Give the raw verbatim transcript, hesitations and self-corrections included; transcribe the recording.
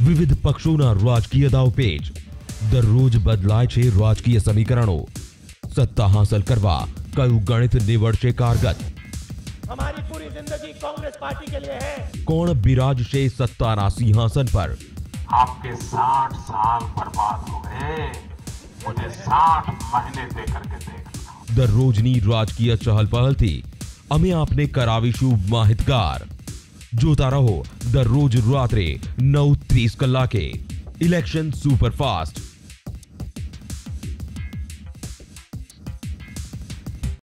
વિવિધ પક્ષોના રાજકીય દાવપેચ, દરરોજ બદલાય છે રાજકીય સમીકરણો। સત્તા હાંસલ કરવા કયું ગણિત નીવડશે કારગત? हमारी पूरी जिंदगी कांग्रेस पार्टी के लिए है। कौन बिराजशे सत्ताना सिंहासन पर? आपके साठ साल बर्बाद हो गए, मुझे साठ महीने दे करके देखना। दररोजनी राजकीय चहल पहल थी अमे आपने करावीशु माहितगार। जोता रहो दररोज रात्रे नौ तीस कलाके इलेक्शन सुपरफास्ट।